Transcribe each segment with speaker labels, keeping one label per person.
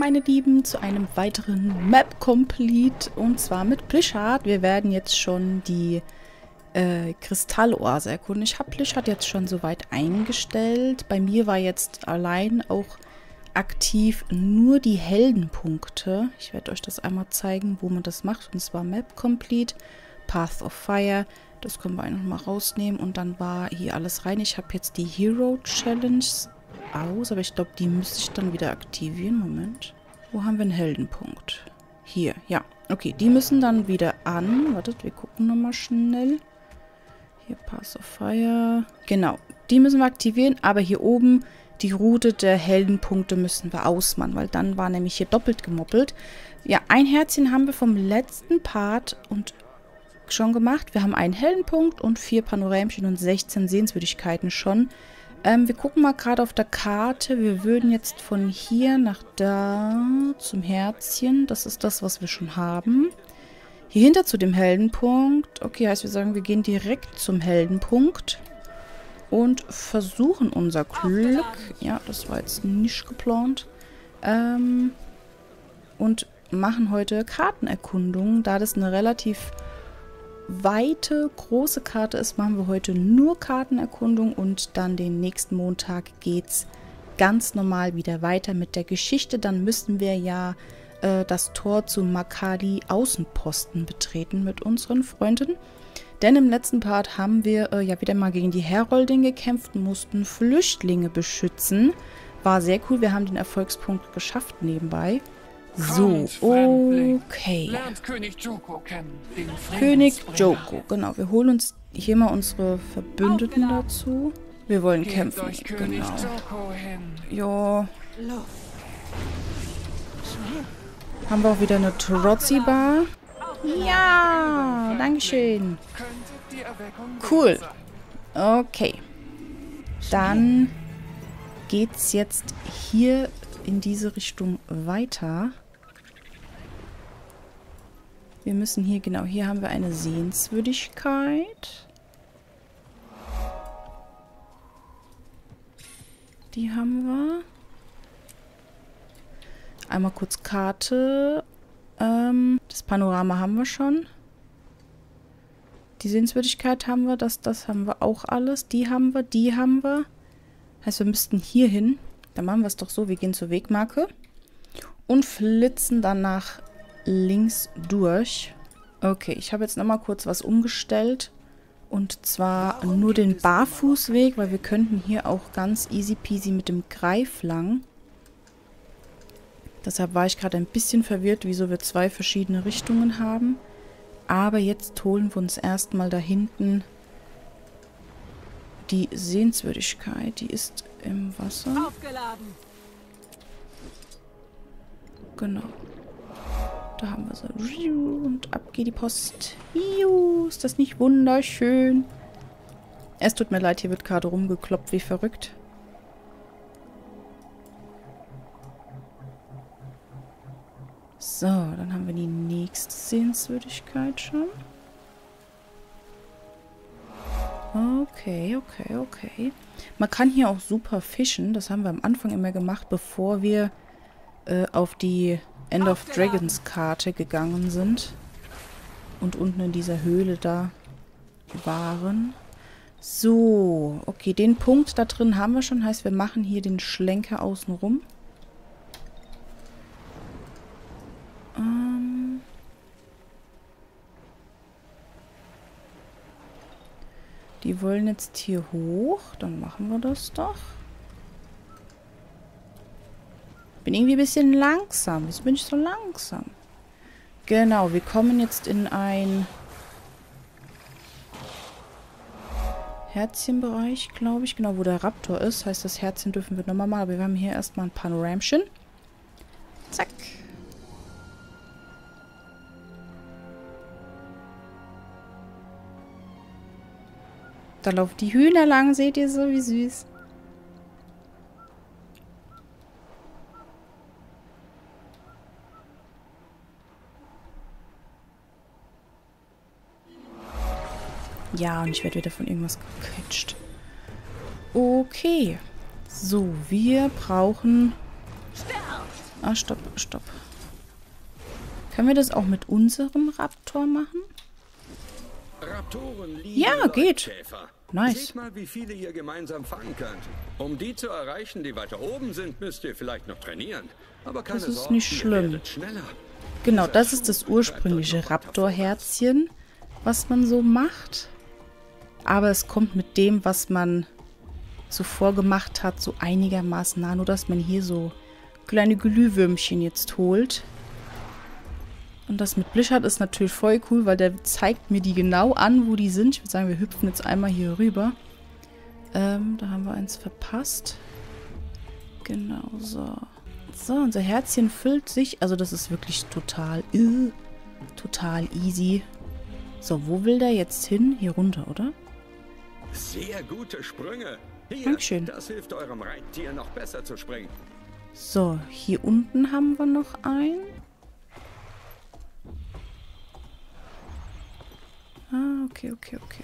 Speaker 1: meine Lieben, zu einem weiteren Map Complete und zwar mit Plichard. Wir werden jetzt schon die Kristalloase erkunden. Ich habe Plichard jetzt schon soweit eingestellt. Bei mir war jetzt allein auch aktiv nur die Heldenpunkte. Ich werde euch das einmal zeigen, wo man das macht. Und zwar Map Complete, Path of Fire. Das können wir einfach mal rausnehmen. Und dann war hier alles rein. Ich habe jetzt die Hero Challenge aus, aber ich glaube, die müsste ich dann wieder aktivieren. Moment. Wo haben wir einen Heldenpunkt? Hier, ja. Okay, die müssen dann wieder an. Wartet, wir gucken nochmal schnell. Hier, Path of Fire. Genau, die müssen wir aktivieren, aber hier oben die Route der Heldenpunkte müssen wir ausmachen, weil dann war nämlich hier doppelt gemoppelt. Ja, ein Herzchen haben wir vom letzten Part und schon gemacht. Wir haben einen Heldenpunkt und 4 Panorämchen und 16 Sehenswürdigkeiten schon. Wir gucken mal gerade auf der Karte. Wir würden jetzt von hier nach da zum Herzchen. Das ist das, was wir schon haben. Hier hinter zu dem Heldenpunkt. Okay, heißt wir sagen, wir gehen direkt zum Heldenpunkt. Und versuchen unser Glück. Ja, das war jetzt nicht geplant. Und machen heute Kartenerkundungen. Da das eine relativ weite, große Karte ist, machen wir heute nur Kartenerkundung und dann den nächsten Montag geht's ganz normal wieder weiter mit der Geschichte. Dann müssen wir ja das Tor zu Makadi Außenposten betreten mit unseren Freunden. Denn im letzten Part haben wir ja wieder mal gegen die Heroldin gekämpft, mussten Flüchtlinge beschützen. War sehr cool, wir haben den Erfolgspunkt geschafft nebenbei. So, okay.
Speaker 2: König Joko kennen,
Speaker 1: König Joko, genau. Wir holen uns hier mal unsere Verbündeten dazu. Wir wollen kämpfen, genau. Ja. Haben wir auch wieder eine Trotzi-Bar. Ja, dankeschön. Cool. Okay. Dann geht's jetzt hier in diese Richtung weiter. Wir müssen hier, genau, hier haben wir eine Sehenswürdigkeit. Die haben wir. Einmal kurz Karte. Das Panorama haben wir schon. Die Sehenswürdigkeit haben wir, das haben wir auch alles. Die haben wir. Heißt, wir müssten hier hin. Dann machen wir es doch so, wir gehen zur Wegmarke und flitzen dann nach links durch. Okay, ich habe jetzt nochmal kurz was umgestellt. Und zwar nur den Barfußweg, weil wir könnten hier auch ganz easy peasy mit dem Greif lang. Deshalb war ich gerade ein bisschen verwirrt, wieso wir 2 verschiedene Richtungen haben. Aber jetzt holen wir uns erstmal da hinten die Sehenswürdigkeit. Die ist im Wasser.
Speaker 3: Aufgeladen.
Speaker 1: Genau. Da haben wir sie. Und ab geht die Post. Juhu, ist das nicht wunderschön? Es tut mir leid, hier wird gerade rumgekloppt wie verrückt. So, dann haben wir die nächste Sehenswürdigkeit schon. Okay. Man kann hier auch super fischen. Das haben wir am Anfang immer gemacht, bevor wir auf die End of Dragons Karte gegangen sind. Und unten in dieser Höhle da waren. So, okay, den Punkt da drin haben wir schon. Heißt, wir machen hier den Schlenker außen rum. Die wollen jetzt hier hoch. Dann machen wir das doch. Bin irgendwie ein bisschen langsam. Wieso bin ich so langsam? Genau, wir kommen jetzt in ein Herzchenbereich, glaube ich. Genau, wo der Raptor ist. Heißt, das Herzchen dürfen wir nochmal machen. Aber wir haben hier erstmal ein Panorämchen. Zack. Da laufen die Hühner lang, seht ihr so, wie süß. Ja, und ich werde wieder von irgendwas gequetscht. Okay. So, wir brauchen Ah, stopp, stopp. Können wir das auch mit unserem Raptor machen?
Speaker 3: Raptoren lieben
Speaker 1: Ja, geht.
Speaker 3: Leuchtkäfer.
Speaker 1: Nice.
Speaker 3: Seht mal, wie viele ihr gemeinsam fangen könnt. Um die zu erreichen, die weiter oben sind, müsst ihr vielleicht noch trainieren. Aber keine
Speaker 1: Das ist
Speaker 3: Sorgen,
Speaker 1: nicht
Speaker 3: ihr
Speaker 1: schlimm.
Speaker 3: werdet schneller.
Speaker 1: Genau, das ist das ursprüngliche Raptor-Herzchen, was man so macht. Aber es kommt mit dem, was man zuvor gemacht hat, so einigermaßen nah. Nur, dass man hier so kleine Glühwürmchen jetzt holt. Und das mit Blischard ist natürlich voll cool, weil der zeigt mir die genau an, wo die sind. Ich würde sagen, wir hüpfen jetzt einmal hier rüber. Da haben wir eins verpasst. Genau, so. So, unser Herzchen füllt sich. Also das ist wirklich total easy. So, wo will der jetzt hin? Hier runter, oder?
Speaker 3: Sehr gute Sprünge. Hier,
Speaker 1: Dankeschön.
Speaker 3: das hilft eurem Reittier noch besser zu springen.
Speaker 1: So, hier unten haben wir noch einen. Ah, okay.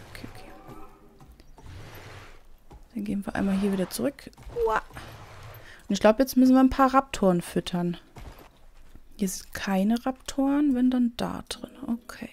Speaker 1: Dann gehen wir einmal hier wieder zurück. Uah. Und ich glaube, jetzt müssen wir ein paar Raptoren füttern. Hier sind keine Raptoren, wenn dann da drin. Okay.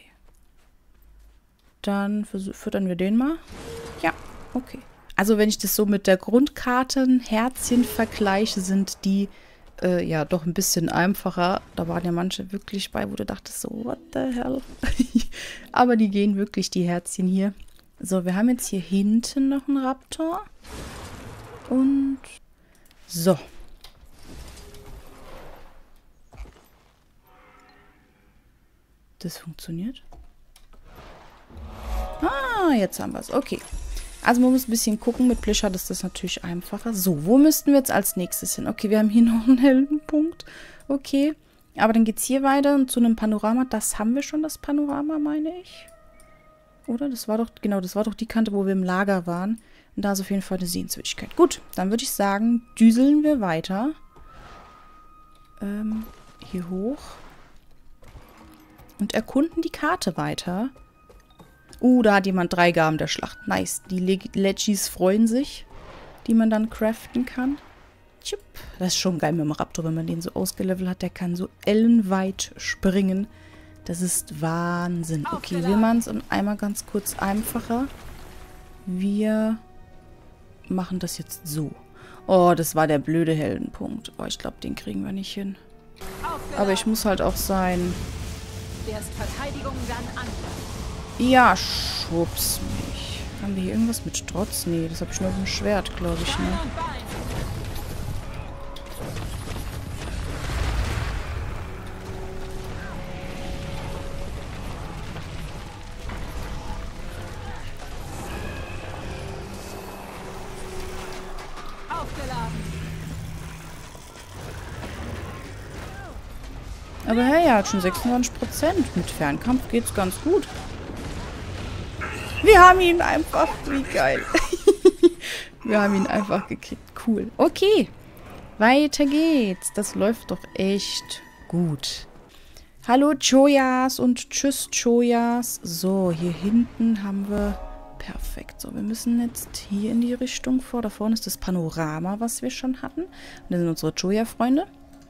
Speaker 1: Dann füttern wir den mal. Ja, okay. Also wenn ich das so mit der Grundkarte Herzchen vergleiche, sind die ja doch ein bisschen einfacher. Da waren ja manche wirklich bei, wo du dachtest so, what the hell? Aber die gehen wirklich, die Herzchen hier. So, wir haben jetzt hier hinten noch einen Raptor. Und so. Das funktioniert. Ah, jetzt haben wir es. Okay. Also man muss ein bisschen gucken. Mit Blischard ist das natürlich einfacher. So, wo müssten wir jetzt als nächstes hin? Okay, wir haben hier noch einen Heldenpunkt. Okay. Aber dann geht es hier weiter und zu einem Panorama. Das haben wir schon, das Panorama, meine ich. Oder? Das war doch, genau, das war doch die Kante, wo wir im Lager waren. Und da ist auf jeden Fall eine Sehenswürdigkeit. Gut, dann würde ich sagen, düseln wir weiter. Hier hoch. Und erkunden die Karte weiter. Da hat jemand 3 Gaben der Schlacht. Nice. Die Legis freuen sich, die man dann craften kann. Tschüpp. Das ist schon geil mit dem Raptor, wenn man den so ausgelevelt hat. Der kann so ellenweit springen. Das ist Wahnsinn. Okay, wir machen es einmal ganz kurz einfacher. Wir machen das jetzt so. Oh, das war der blöde Heldenpunkt. Oh, ich glaube, den kriegen wir nicht hin. Aber ich muss halt auch sein...
Speaker 4: Erst Verteidigung, dann Angriff.
Speaker 1: Ja, schubs mich. Haben wir hier irgendwas mit Strotz? Nee, das habe ich nur auf dem Schwert, glaube ich, ne?
Speaker 4: Aufgeladen.
Speaker 1: Aber hey, er hat schon 26%. Mit Fernkampf geht's ganz gut. Wir haben ihn einfach. Wie geil. Wir haben ihn einfach gekriegt. Cool. Okay. Weiter geht's. Das läuft doch echt gut. Hallo Choyas und tschüss Choyas. So, hier hinten haben wir... Perfekt. So, wir müssen jetzt hier in die Richtung vor. Da vorne ist das Panorama, was wir schon hatten. Und das sind unsere Choya-Freunde.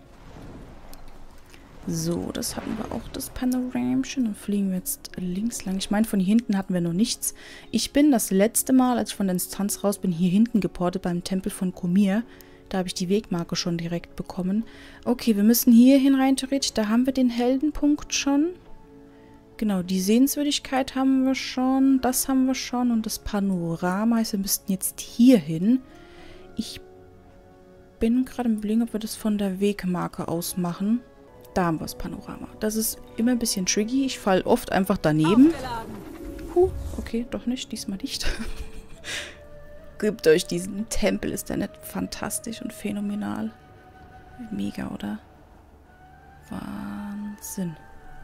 Speaker 1: So, das hatten wir auch, das Panoramchen. Dann fliegen wir jetzt links lang. Ich meine, von hier hinten hatten wir noch nichts. Ich bin das letzte Mal, als ich von der Instanz raus bin, hier hinten geportet beim Tempel von Komir. Da habe ich die Wegmarke schon direkt bekommen. Okay, wir müssen hier hin rein theoretisch. Da haben wir den Heldenpunkt schon. Genau, die Sehenswürdigkeit haben wir schon. Das haben wir schon. Und das Panorama heißt, wir müssten jetzt hier hin. Ich bin gerade im Überlegen, ob wir das von der Wegmarke aus machen. Da haben wir das Panorama. Das ist immer ein bisschen tricky. Ich falle oft einfach daneben. Okay, doch nicht. Diesmal nicht. Gebt euch diesen Tempel. Ist der nicht fantastisch und phänomenal? Mega, oder? Wahnsinn.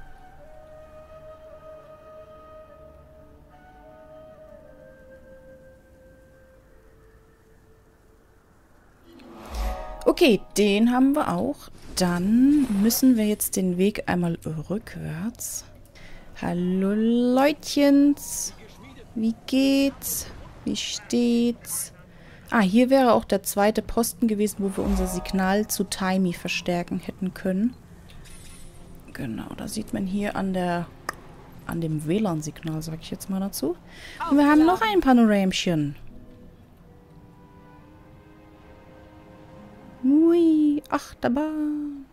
Speaker 1: Okay, den haben wir auch. Dann müssen wir jetzt den Weg einmal rückwärts. Hallo Leutchens. Wie geht's? Wie steht's? Ah, hier wäre auch der zweite Posten gewesen, wo wir unser Signal zu Taimi verstärken hätten können. Genau, da sieht man hier an dem WLAN-Signal, sage ich jetzt mal dazu. Und wir haben noch ein Panoramchen. Ui, Achterbahn.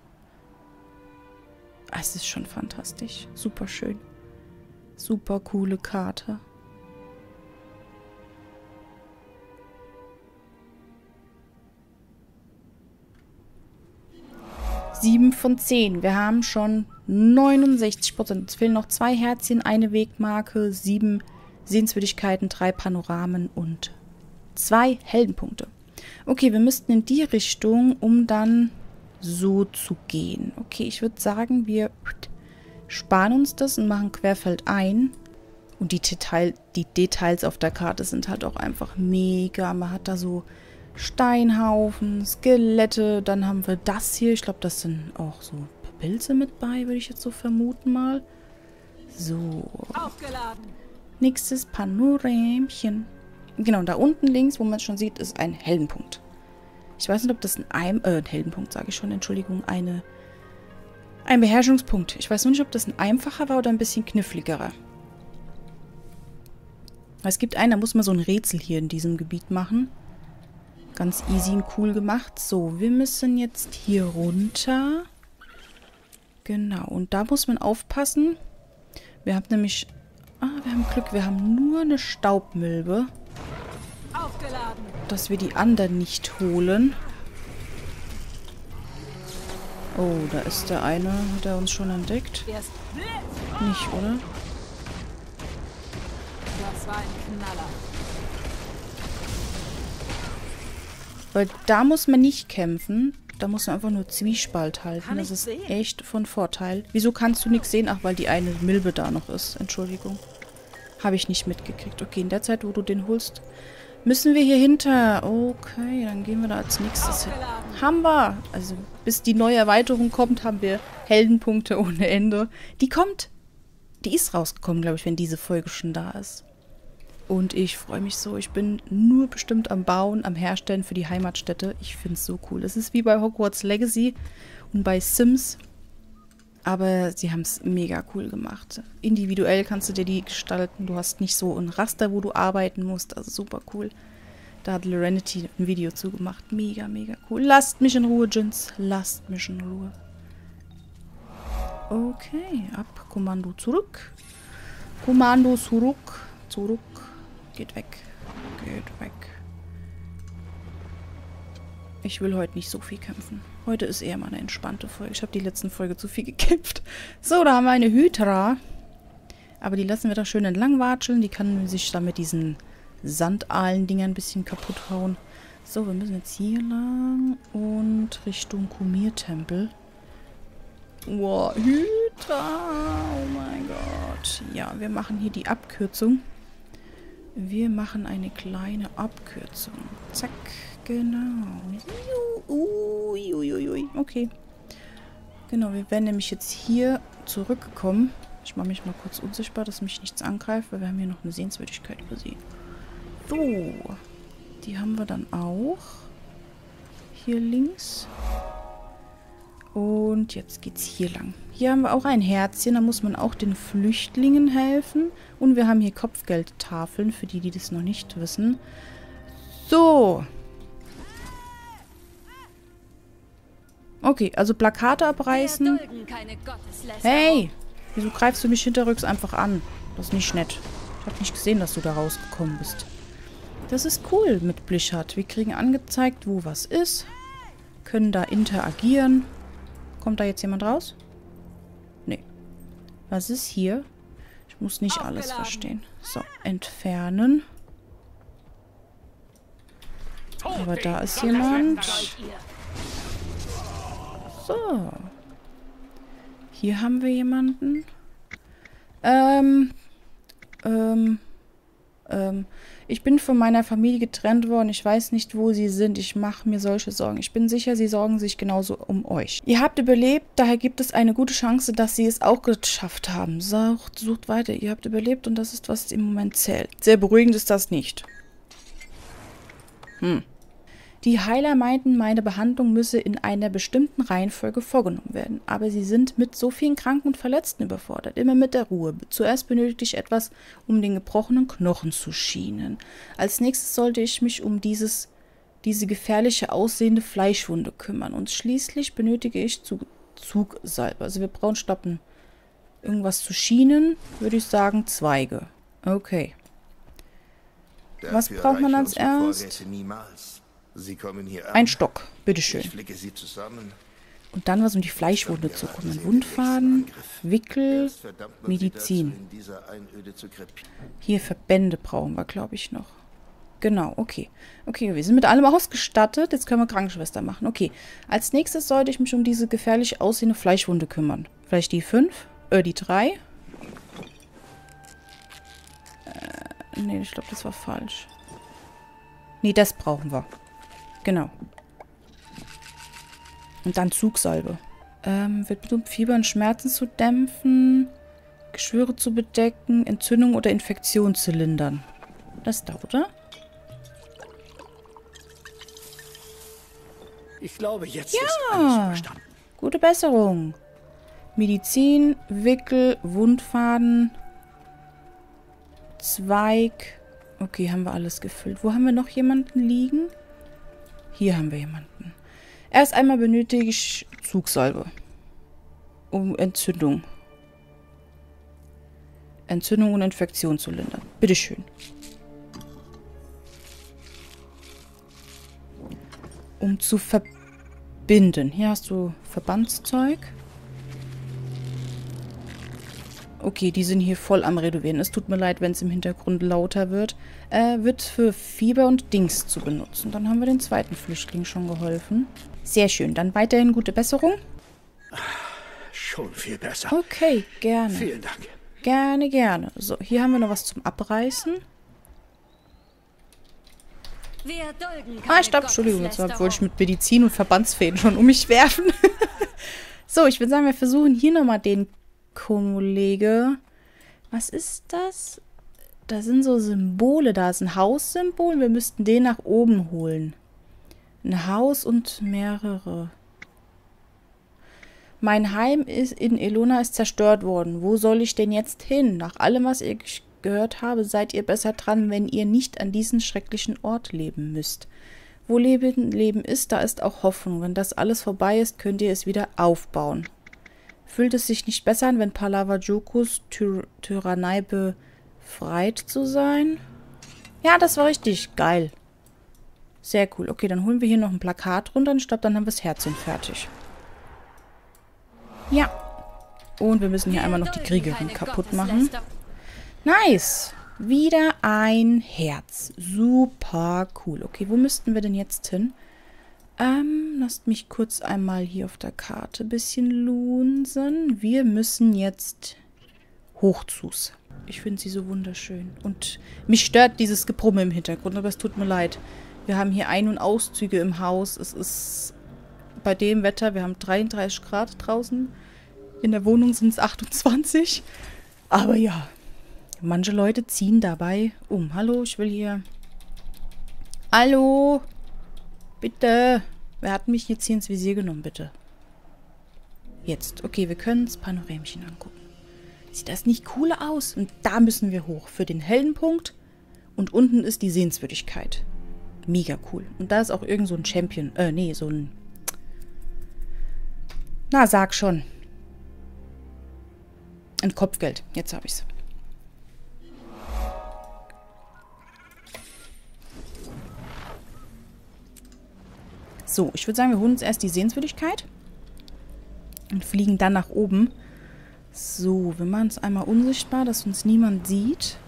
Speaker 1: Es ist schon fantastisch. Super schön. Super coole Karte. 7 von 10. Wir haben schon 69%. Es fehlen noch 2 Herzchen, eine Wegmarke, 7 Sehenswürdigkeiten, 3 Panoramen und 2 Heldenpunkte. Okay, wir müssten in die Richtung, um dann so zu gehen. Okay, ich würde sagen, wir sparen uns das und machen querfeldein. Und die Details auf der Karte sind halt auch einfach mega. Man hat da so Steinhaufen, Skelette, dann haben wir das hier. Ich glaube, das sind auch so Pilze mit bei, würde ich jetzt so vermuten mal. So.
Speaker 4: Aufgeladen.
Speaker 1: Nächstes Panoramchen. Genau, da unten links, wo man es schon sieht, ist ein Heldenpunkt. Ich weiß nicht, ob das ein Heldenpunkt, sage ich schon, Entschuldigung, ein Beherrschungspunkt. Ich weiß nur nicht, ob das ein einfacher war oder ein bisschen kniffligerer. Es gibt einen, da muss man so ein Rätsel hier in diesem Gebiet machen. Ganz easy und cool gemacht. So, wir müssen jetzt hier runter. Genau, und da muss man aufpassen. Wir haben nämlich... wir haben Glück, wir haben nur eine Staubmilbe.
Speaker 4: Aufgeladen.
Speaker 1: Dass wir die anderen nicht holen. Oh, da ist der eine. Hat er uns schon entdeckt?
Speaker 4: Erst
Speaker 1: Nicht, oder?
Speaker 4: das war ein Knaller.
Speaker 1: Weil da muss man nicht kämpfen. Da muss man einfach nur Zwiespalt halten.
Speaker 4: Kann
Speaker 1: Das
Speaker 4: ich
Speaker 1: ist
Speaker 4: sehen?
Speaker 1: echt von Vorteil. Wieso kannst du nichts sehen? Ach, weil die eine Milbe da noch ist. Entschuldigung. Habe ich nicht mitgekriegt. Okay, in der Zeit, wo du den holst, müssen wir hier hinter. Okay, dann gehen wir da als nächstes hin. Haben wir. Also, bis die neue Erweiterung kommt, haben wir Heldenpunkte ohne Ende. Die kommt. Die ist rausgekommen, glaube ich, wenn diese Folge schon da ist. Und ich freue mich so. Ich bin nur bestimmt am Bauen, am Herstellen für die Heimatstätte. Ich finde es so cool. Es ist wie bei Hogwarts Legacy und bei Sims. Aber sie haben es mega cool gemacht. Individuell kannst du dir die gestalten. Du hast nicht so ein Raster, wo du arbeiten musst. Also super cool. Da hat Lorenity ein Video zugemacht. Mega, mega cool. Lasst mich in Ruhe, Jins. Lasst mich in Ruhe. Okay, ab. Kommando zurück. Kommando zurück. Zurück. Geht weg. Geht weg. Ich will heute nicht so viel kämpfen. Heute ist eher mal eine entspannte Folge. Ich habe die letzten Folge zu viel gekämpft. So, da haben wir eine Hydra. Aber die lassen wir da schön entlang watscheln. Die kann sich da mit diesen Sandaalen-Dingern ein bisschen kaputt hauen. So, wir müssen jetzt hier lang und Richtung Kumir-Tempel. Wow, Hydra! Oh mein Gott. Ja, wir machen hier die Abkürzung. Wir machen eine kleine Abkürzung. Zack, genau. Okay. Genau, wir werden nämlich jetzt hier zurückkommen. Ich mache mich mal kurz unsichtbar, dass mich nichts angreift, weil wir haben hier noch eine Sehenswürdigkeit über sie. So. Die haben wir dann auch. Hier links. Und jetzt geht's hier lang. Hier haben wir auch ein Herzchen, da muss man auch den Flüchtlingen helfen. Und wir haben hier Kopfgeldtafeln, für die, die das noch nicht wissen. So. Okay, also Plakate abreißen. Hey, wieso greifst du mich hinterrücks einfach an? Das ist nicht nett. Ich habe nicht gesehen, dass du da rausgekommen bist. Das ist cool mit Blischart. Wir kriegen angezeigt, wo was ist. Können da interagieren. Kommt da jetzt jemand raus? Nee. Was ist hier? Ich muss nicht alles verstehen. So, entfernen. Aber da ist jemand. So. Hier haben wir jemanden. Ich bin von meiner Familie getrennt worden. Ich weiß nicht, wo sie sind. Ich mache mir solche Sorgen. Ich bin sicher, sie sorgen sich genauso um euch. Ihr habt überlebt, daher gibt es eine gute Chance, dass sie es auch geschafft haben. Sucht weiter. Ihr habt überlebt und das ist, was im Moment zählt. Sehr beruhigend ist das nicht. Die Heiler meinten, meine Behandlung müsse in einer bestimmten Reihenfolge vorgenommen werden. Aber sie sind mit so vielen Kranken und Verletzten überfordert. Immer mit der Ruhe. Zuerst benötigte ich etwas, um den gebrochenen Knochen zu schienen. Als nächstes sollte ich mich um diese gefährliche aussehende Fleischwunde kümmern. Und schließlich benötige ich Zugsalbe. Also wir brauchen stoppen. Irgendwas zu schienen, würde ich sagen, Zweige. Okay. Was braucht man als erst?
Speaker 5: Sie kommen hier
Speaker 1: Ein Stock, bitteschön.
Speaker 5: Ich flicke sie zusammen.
Speaker 1: Und dann was, um die Fleischwunde zu kümmern. Wundfaden, Wickel, Medizin. Hier Verbände brauchen wir, glaube ich, noch. Genau, okay. Okay, wir sind mit allem ausgestattet. Jetzt können wir Krankenschwester machen. Okay, als nächstes sollte ich mich um diese gefährlich aussehende Fleischwunde kümmern. Vielleicht die 5? Die 3? Nee, ich glaube, das war falsch. Nee, das brauchen wir. Genau. Und dann Zugsalbe. Wird benutzt, Fieber und Schmerzen zu dämpfen, Geschwüre zu bedecken, Entzündung oder Infektion zu lindern. Das da, oder?
Speaker 6: Ich glaube, jetzt ist alles verstanden.
Speaker 1: Gute Besserung. Medizin, Wickel, Wundfaden, Zweig. Okay, haben wir alles gefüllt. Wo haben wir noch jemanden liegen? Hier haben wir jemanden. Erst einmal benötige ich Zugsalbe. Um Entzündung. Entzündung und Infektion zu lindern. Bitteschön. Um zu verbinden. Hier hast du Verbandszeug. Okay, die sind hier voll am Renovieren. Es tut mir leid, wenn es im Hintergrund lauter wird. Wird für Fieber und Dings zu benutzen. Dann haben wir den zweiten Flüchtling schon geholfen. Sehr schön. Dann weiterhin gute Besserung.
Speaker 6: Schon viel besser.
Speaker 1: Okay, gerne.
Speaker 6: Vielen Dank.
Speaker 1: Gerne, gerne. So, hier haben wir noch was zum Abreißen. Stopp, Entschuldigung. Jetzt wollte ich mit Medizin und Verbandsfäden schon um mich werfen. So, ich würde sagen, wir versuchen hier nochmal den Kollege. Was ist das? Da sind so Symbole. Da ist ein Haussymbol. Wir müssten den nach oben holen. Ein Haus und mehrere. Mein Heim in Elona ist zerstört worden. Wo soll ich denn jetzt hin? Nach allem, was ich gehört habe, seid ihr besser dran, wenn ihr nicht an diesem schrecklichen Ort leben müsst. Wo Leben ist, da ist auch Hoffnung. Wenn das alles vorbei ist, könnt ihr es wieder aufbauen. Fühlt es sich nicht besser an, wenn Palava Jokus Tyrannei befreit zu sein? Ja, das war richtig geil. Sehr cool. Okay, dann holen wir hier noch ein Plakat runter und ich glaube, dann haben wir das Herzchen fertig. Ja. Und wir müssen hier einmal noch die Kriegerin kaputt machen. Nice. Wieder ein Herz. Super cool. Okay, wo müssten wir denn jetzt hin? Lasst mich kurz einmal hier auf der Karte ein bisschen lunsen. Wir müssen jetzt hoch zu's. Ich finde sie so wunderschön. Und mich stört dieses Gebrumme im Hintergrund, aber es tut mir leid. Wir haben hier Ein- und Auszüge im Haus. Es ist bei dem Wetter, wir haben 33 Grad draußen. In der Wohnung sind es 28. Aber ja, manche Leute ziehen dabei um. Hallo, ich will hier... Hallo! Bitte! Wer hat mich jetzt hier ins Visier genommen, bitte? Jetzt. Okay, wir können das Panorämchen angucken. Sieht das nicht cool aus? Und da müssen wir hoch. Für den Heldenpunkt. Und unten ist die Sehenswürdigkeit. Mega cool. Und da ist auch irgend so ein Champion. Nee, so ein... Na, sag schon. Ein Kopfgeld. Jetzt habe ich's. So, ich würde sagen, wir holen uns erst die Sehenswürdigkeit. Und fliegen dann nach oben. So, wir machen es einmal unsichtbar, dass uns niemand sieht.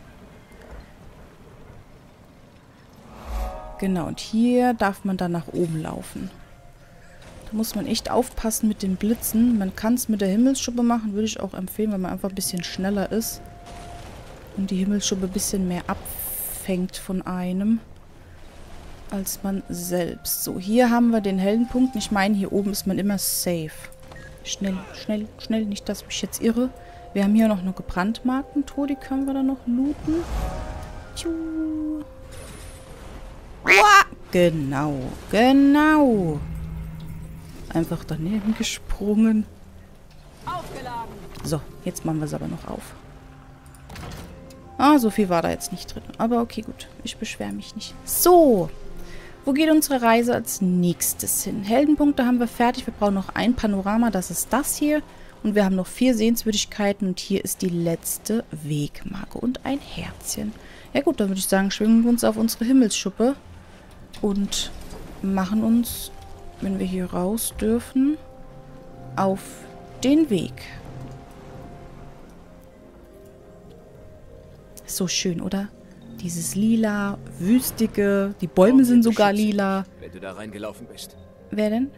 Speaker 1: Genau, und hier darf man dann nach oben laufen. Da muss man echt aufpassen mit den Blitzen. Man kann es mit der Himmelsschuppe machen, würde ich auch empfehlen, weil man einfach ein bisschen schneller ist. Und die Himmelsschuppe ein bisschen mehr abfängt von einem, als man selbst. So, hier haben wir den Heldenpunkt. Ich meine, hier oben ist man immer safe. Schnell, schnell, schnell. Nicht, dass ich mich jetzt irre. Wir haben hier noch eine gebrandmarkten Truhe. Die können wir dann noch looten. Tschu. Uah! Genau, genau. Einfach daneben gesprungen.
Speaker 4: Aufgeladen.
Speaker 1: So, jetzt machen wir es aber noch auf. Ah, so viel war da jetzt nicht drin. Aber okay, gut. Ich beschwere mich nicht. So. Wo geht unsere Reise als nächstes hin? Heldenpunkte haben wir fertig. Wir brauchen noch ein Panorama. Das ist das hier. Und wir haben noch 4 Sehenswürdigkeiten. Und hier ist die letzte Wegmarke. Und ein Herzchen. Ja gut, dann würde ich sagen, schwingen wir uns auf unsere Himmelsschuppe. Und machen uns, wenn wir hier raus dürfen, auf den Weg. So schön, oder? Dieses lila, wüstige, die Bäume sind sogar lila.
Speaker 7: Wenn du da reingelaufen bist.
Speaker 1: Wer denn?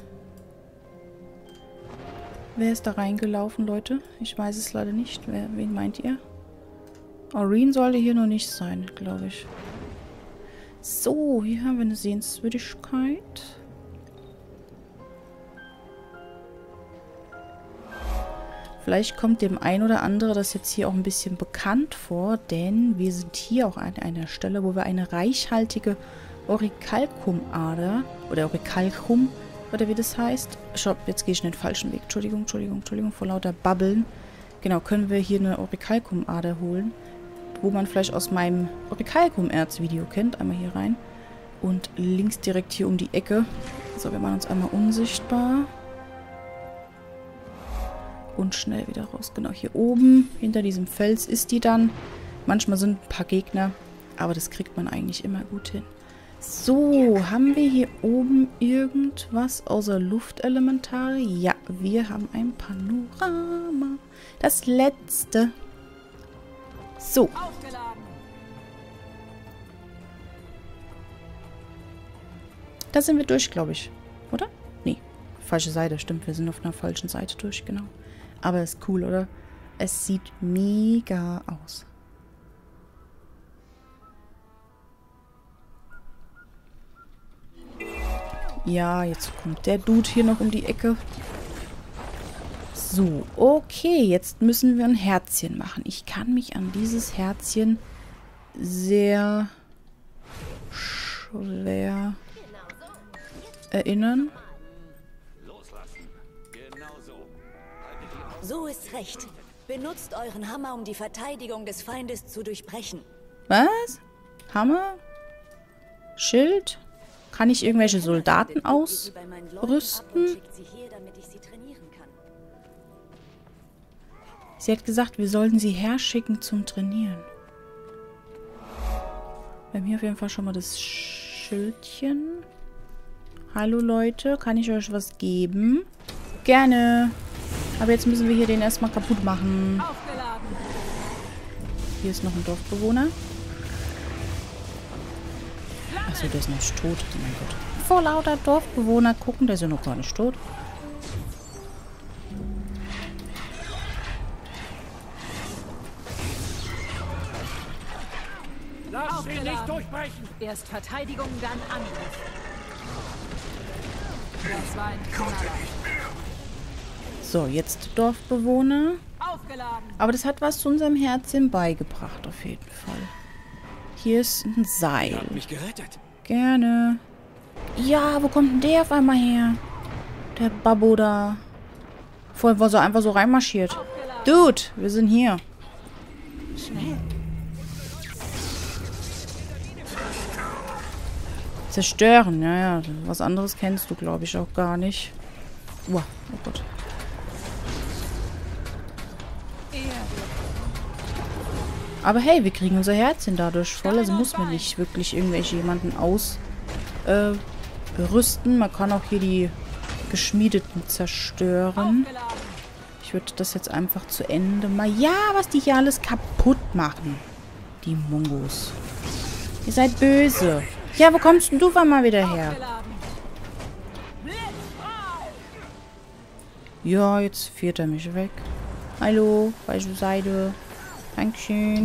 Speaker 1: Wer ist da reingelaufen, Leute? Ich weiß es leider nicht. Wen meint ihr? Aureen sollte hier noch nicht sein, glaube ich. So, hier haben wir eine Sehenswürdigkeit. Vielleicht kommt dem ein oder andere das jetzt hier auch ein bisschen bekannt vor, denn wir sind hier auch an einer Stelle, wo wir eine reichhaltige Orichalcum-Ader, oder Orichalcum, oder wie das heißt. Stopp, jetzt gehe ich in den falschen Weg. Entschuldigung, vor lauter Babbeln. Genau, können wir hier eine Orichalcum-Ader holen, wo man vielleicht aus meinem Orichalcum-Erz-Video kennt. Einmal hier rein. Und links direkt hier um die Ecke. So, wir machen uns einmal unsichtbar. Und schnell wieder raus. Genau, hier oben, hinter diesem Fels ist die dann. Manchmal sind ein paar Gegner, aber das kriegt man eigentlich immer gut hin. So, haben wir hier oben irgendwas außer Luftelementare? Ja, wir haben ein Panorama. Das letzte. So. Da sind wir durch, glaube ich. Oder? Nee, falsche Seite, stimmt. Wir sind auf einer falschen Seite durch, genau. Aber ist cool, oder? Es sieht mega aus. Ja, jetzt kommt der Dude hier noch um die Ecke. So, okay, jetzt müssen wir ein Herzchen machen. Ich kann mich an dieses Herzchen sehr schwer erinnern.
Speaker 8: So ist recht. Benutzt euren Hammer, um die Verteidigung des Feindes zu durchbrechen.
Speaker 1: Was? Hammer? Schild? Kann ich irgendwelche Soldaten ausrüsten? Sie hat gesagt, wir sollten sie herschicken zum Trainieren. Wir haben hier auf jeden Fall schon mal das Schildchen. Hallo Leute, kann ich euch was geben? Gerne. Aber jetzt müssen wir hier den erstmal kaputt machen. Hier ist noch ein Dorfbewohner. Achso, der ist noch tot. Oh mein Gott. Vor lauter Dorfbewohner gucken, der ist ja noch gar nicht tot.
Speaker 2: Lass ihn nicht durchbrechen!
Speaker 4: Erst Verteidigung, dann Angriff. Das war ein Knaller.
Speaker 1: So, jetzt Dorfbewohner.
Speaker 4: Aufgeladen.
Speaker 1: Aber das hat was zu unserem Herzchen beigebracht, auf jeden Fall. Hier ist ein Seil.
Speaker 7: Ihr habt mich gerettet.
Speaker 1: Gerne. Ja, wo kommt denn der auf einmal her? Der Babbo da. Vorhin war so einfach so reinmarschiert. Dude, wir sind hier.
Speaker 4: Schnell.
Speaker 1: Zerstören, ja. Was anderes kennst du, glaube ich, auch gar nicht. Uah, oh Gott. Aber hey, wir kriegen unser Herzchen dadurch voll. Also muss man nicht wirklich irgendwelche jemanden ausrüsten. Man kann auch hier die Geschmiedeten zerstören. Ich würde das jetzt einfach zu Ende mal... Ja, was die hier alles kaputt machen. Die Mongos. Ihr seid böse. Ja, wo kommst denn du mal wieder her? Ja, jetzt fährt er mich weg. Hallo, falsche Seite. Dankeschön.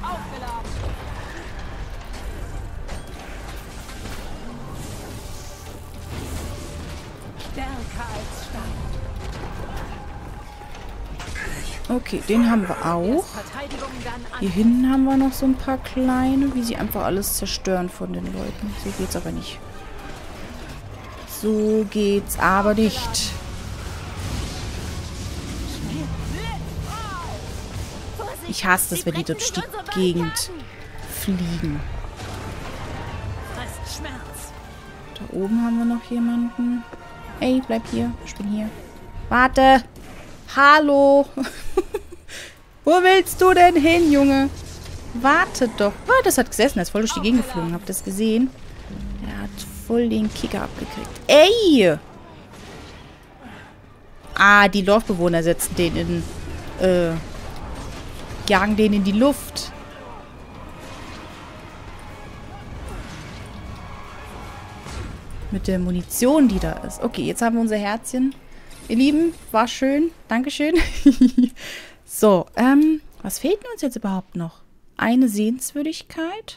Speaker 1: Okay, den haben wir auch. Hier hinten haben wir noch so ein paar kleine, wie sie einfach alles zerstören von den Leuten. So geht's aber nicht. So geht's aber nicht. Ich hasse es, wenn die durch die Gegend fliegen. Da oben haben wir noch jemanden. Ey, bleib hier. Ich bin hier. Warte. Hallo. Wo willst du denn hin, Junge? Warte doch. Oh, das hat gesessen. Er ist voll durch die Gegend geflogen. Habt ihr das gesehen? Er hat voll den Kicker abgekriegt. Ey! Ah, die Dorfbewohner setzen den in... jagen den in die Luft. Mit der Munition, die da ist. Okay, jetzt haben wir unser Herzchen. Ihr Lieben, war schön. Dankeschön. So, was fehlt denn uns jetzt überhaupt noch? Eine Sehenswürdigkeit.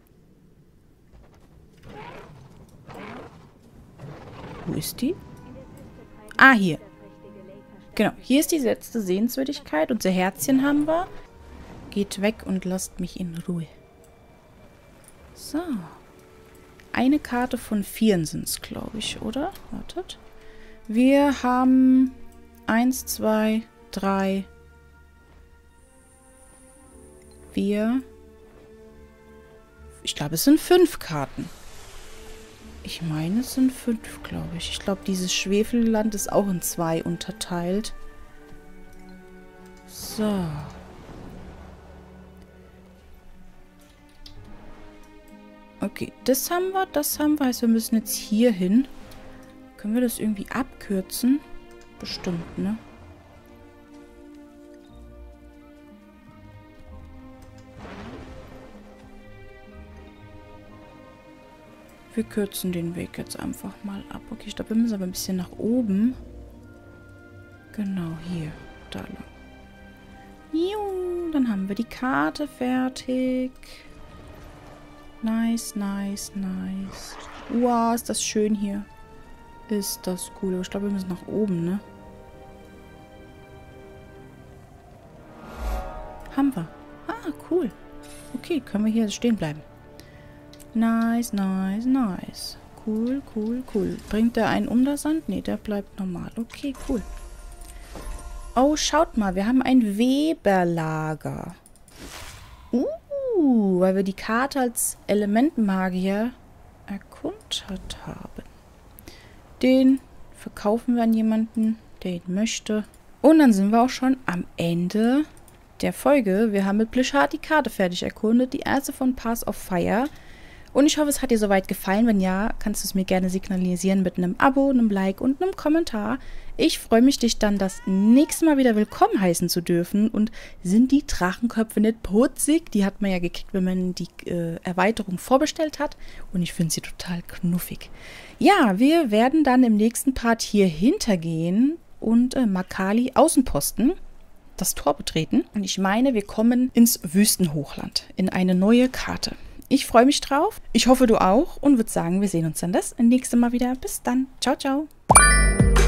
Speaker 1: Wo ist die? Ah, hier. Genau, hier ist die letzte Sehenswürdigkeit. Unser Herzchen haben wir. Geht weg und lasst mich in Ruhe. So. Eine Karte von 4 sind es, glaube ich, oder? Wartet. Wir haben 1, 2, 3, 4. Ich glaube, es sind 5 Karten. Ich meine, es sind 5, glaube ich. Ich glaube, dieses Schwefelland ist auch in 2 unterteilt. So. Okay, das haben wir, das haben wir. Heißt, wir müssen jetzt hier hin. Können wir das irgendwie abkürzen? Bestimmt, ne? Wir kürzen den Weg jetzt einfach mal ab. Okay, ich glaube, wir müssen aber ein bisschen nach oben. Genau, hier. Da lang. Juhu, dann haben wir die Karte fertig. Nice, nice, nice. Wow, ist das schön hier. Ist das cool. Aber ich glaube, wir müssen nach oben, ne? Haben wir. Ah, cool. Okay, können wir hier stehen bleiben. Nice, nice, nice. Cool, cool, cool. Bringt der einen Untersand? Ne, der bleibt normal. Okay, cool. Oh, schaut mal. Wir haben ein Weberlager. Weil wir die Karte als Elementenmagier erkundet haben. Den verkaufen wir an jemanden, der ihn möchte. Und dann sind wir auch schon am Ende der Folge. Wir haben mit Blischard die Karte fertig erkundet. Die erste von Path of Fire. Und ich hoffe, es hat dir soweit gefallen. Wenn ja, kannst du es mir gerne signalisieren mit einem Abo, einem Like und einem Kommentar. Ich freue mich, dich dann das nächste Mal wieder willkommen heißen zu dürfen. Und sind die Drachenköpfe nicht putzig? Die hat man ja gekriegt, wenn man die Erweiterung vorbestellt hat. Und ich finde sie total knuffig. Ja, wir werden dann im nächsten Part hier hintergehen und Makali Außenposten das Tor betreten. Und ich meine, wir kommen ins Wüstenhochland in eine neue Karte. Ich freue mich drauf. Ich hoffe, du auch. Und würde sagen, wir sehen uns dann das nächste Mal wieder. Bis dann. Ciao, ciao.